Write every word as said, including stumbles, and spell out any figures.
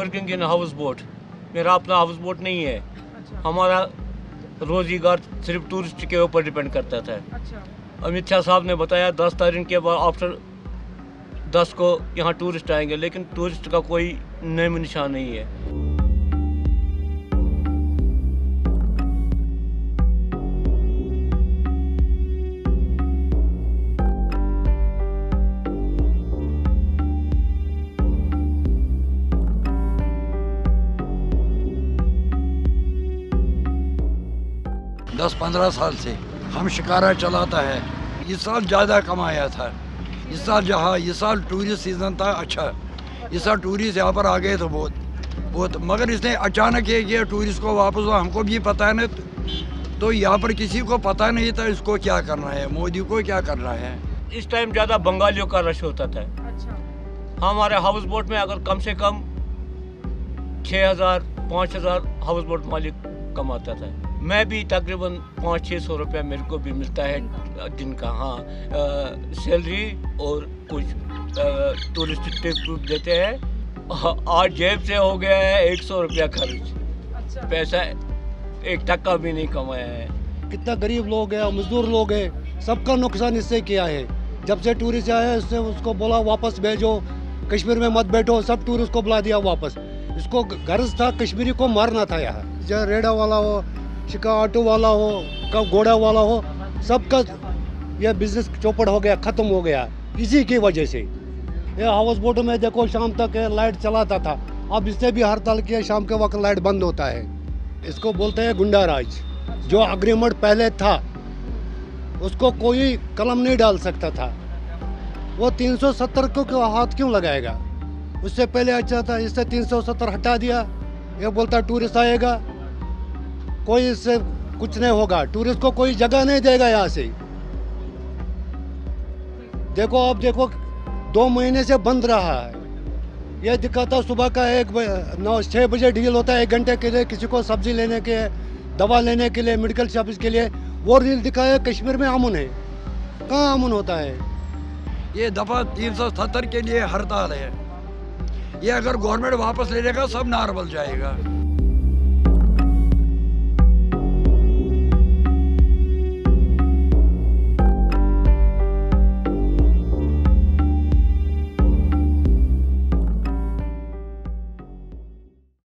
Working in house boat. मेरा अपना house boat नहीं है। अच्छा। हमारा रोजगार सिर्फ टूरिस्ट के ऊपर डिपेंड करता था। अच्छा। अमित शाह साहब ने बताया दस तारीख के बाद आफ्टर दस को यहाँ टूरिस्ट आएंगे, लेकिन टूरिस्ट का कोई नाम निशान नहीं है। दस पंद्रह साल से हम शिकारा चलाता है। इस साल ज़्यादा कमाया था। इस साल जहाँ इस साल टूरिस्ट सीज़न था अच्छा। इस साल टूरिस्ट यहाँ पर आ गए तो बहुत बहुत मगर इसने अचानक ये किया टूरिस्ट को वापस। हमको भी पता है ना, तो यहाँ पर किसी को पता नहीं था इसको क्या करना है, मोदी को क्या करना है। इस टाइम ज़्यादा बंगालियों का रश होता था। अच्छा। हमारे हाउस बोट में अगर कम से कम छः हज़ार पाँच हज़ार हाउस बोट मालिक कमाता था। मैं भी तकरीबन पाँच छः सौ रुपया मेरे को भी मिलता है दिन का। हाँ, सैलरी और कुछ टूरिस्ट टिप देते हैं। आज जेब से हो गया है एक सौ रुपया खर्च। अच्छा। पैसा एक टक्का भी नहीं कमाया है। कितना गरीब लोग हैं, मजदूर लोग हैं, सबका नुकसान इससे किया है। जब से टूरिस्ट आया उससे उसको बोला वापस भेजो, कश्मीर में मत बैठो, सब टूरिस्ट को बुला दिया वापस। इसको गर्ज था कश्मीरी को मारना था। यहाँ चाहे रेडा वाला हो, शिका ऑटो वाला हो, का घोड़ा वाला हो, सबका यह बिजनेस चौपट हो गया, ख़त्म हो गया इसी की वजह से। ये हाउस बोट में देखो शाम तक लाइट चलाता था, अब इससे भी हड़ताल किया, शाम के वक्त लाइट बंद होता है। इसको बोलते हैं गुंडा राज। जो एग्रीमेंट पहले था उसको कोई कलम नहीं डाल सकता था। वो तीन सौ सत्तर को हाथ क्यों लगाएगा? उससे पहले अच्छा था, इससे तीन सौ सत्तर हटा दिया। ये बोलता टूरिस्ट आएगा, कोई इससे कुछ नहीं होगा, टूरिस्ट को कोई जगह नहीं देगा यहाँ से। देखो अब देखो दो महीने से बंद रहा है। यह दिखाता सुबह का एक नौ छः बजे डील होता है एक घंटे के लिए, किसी को सब्जी लेने के, दवा लेने के लिए, मेडिकल सर्विस के लिए। वो रील दिखाया कश्मीर में अमन है, कहाँ अमन होता है? ये दफ़ा तीन सौ सत्तर के लिए हड़ताल है। ये अगर गवर्नमेंट वापस ले लेगा सब नॉर्मल जाएगा।